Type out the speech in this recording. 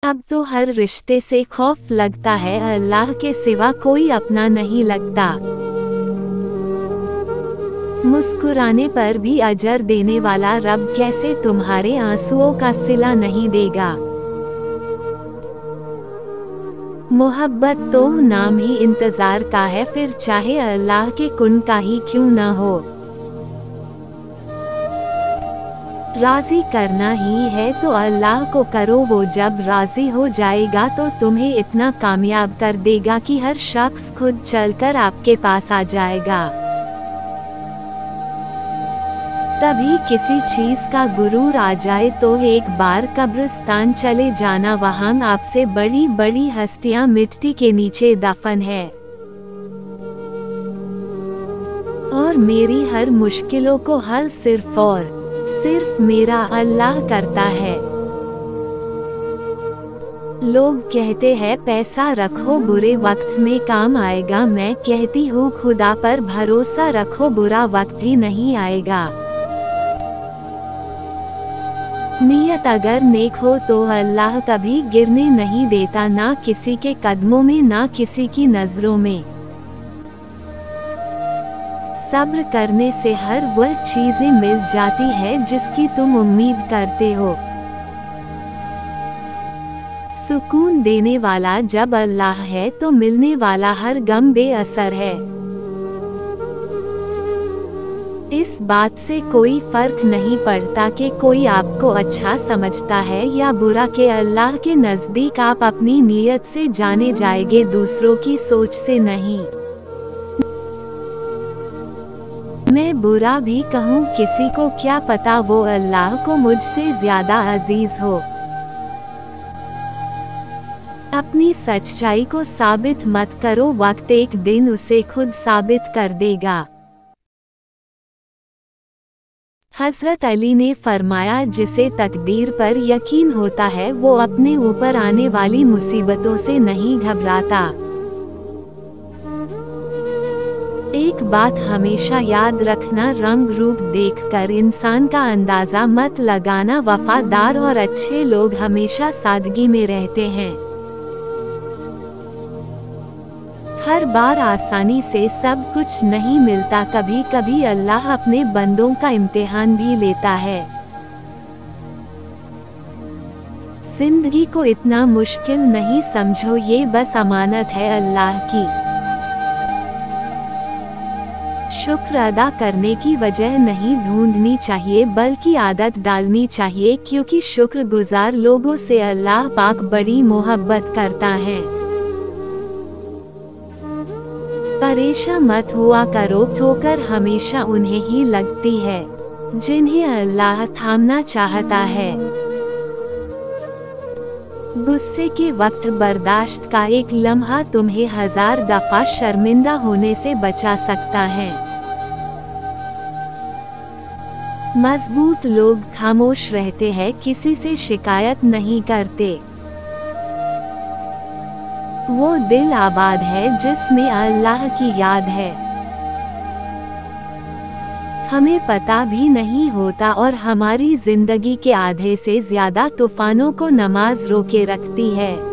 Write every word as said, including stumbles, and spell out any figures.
अब तो हर रिश्ते से खौफ लगता है, अल्लाह के सिवा कोई अपना नहीं लगता। मुस्कुराने पर भी अजर देने वाला रब कैसे तुम्हारे आंसुओं का सिला नहीं देगा। मोहब्बत तो नाम ही इंतजार का है, फिर चाहे अल्लाह के कुन का ही क्यों ना हो। राजी करना ही है तो अल्लाह को करो, वो जब राजी हो जाएगा तो तुम्हें इतना कामयाब कर देगा कि हर शख्स खुद चलकर आपके पास आ जाएगा। तभी किसी चीज का गुरूर आ जाए तो एक बार कब्रिस्तान चले जाना, वहां आपसे बड़ी बड़ी हस्तियां मिट्टी के नीचे दफन है। और मेरी हर मुश्किलों को हल सिर्फ और सिर्फ मेरा अल्लाह करता है। लोग कहते हैं पैसा रखो बुरे वक्त में काम आएगा, मैं कहती हूँ खुदा पर भरोसा रखो, बुरा वक्त ही नहीं आएगा। नियत अगर नेक हो तो अल्लाह कभी गिरने नहीं देता, ना किसी के कदमों में ना किसी की नजरों में। सब्र करने से हर वह चीजें मिल जाती है जिसकी तुम उम्मीद करते हो। सुकून देने वाला जब अल्लाह है तो मिलने वाला हर गम बेअसर है। इस बात से कोई फर्क नहीं पड़ता कि कोई आपको अच्छा समझता है या बुरा, के अल्लाह के नजदीक आप अपनी नीयत से जाने जाएंगे, दूसरों की सोच से नहीं। मैं बुरा भी कहूँ किसी को क्या पता वो अल्लाह को मुझसे ज्यादा अजीज हो। अपनी सच्चाई को साबित मत करो, वक्त एक दिन उसे खुद साबित कर देगा। हज़रत अली ने फरमाया, जिसे तकदीर पर यकीन होता है वो अपने ऊपर आने वाली मुसीबतों से नहीं घबराता। एक बात हमेशा याद रखना, रंग रूप देखकर इंसान का अंदाजा मत लगाना। वफादार और अच्छे लोग हमेशा सादगी में रहते हैं। हर बार आसानी से सब कुछ नहीं मिलता, कभी कभी अल्लाह अपने बंदों का इम्तिहान भी लेता है। जिंदगी को इतना मुश्किल नहीं समझो, ये बस अमानत है अल्लाह की। शुक्र अदा करने की वजह नहीं ढूंढनी चाहिए बल्कि आदत डालनी चाहिए, क्योंकि शुक्रगुजार लोगों से अल्लाह पाक बड़ी मोहब्बत करता है। परेशान मत हुआ करो, ठोकर हमेशा उन्हें ही लगती है जिन्हें अल्लाह थामना चाहता है। गुस्से के वक्त बर्दाश्त का एक लम्हा तुम्हें हजार दफा शर्मिंदा होने से बचा सकता है। मजबूत लोग खामोश रहते हैं, किसी से शिकायत नहीं करते। वो दिल आबाद है जिसमें अल्लाह की याद है। हमें पता भी नहीं होता और हमारी जिंदगी के आधे से ज्यादा तूफानों को नमाज रोके रखती है।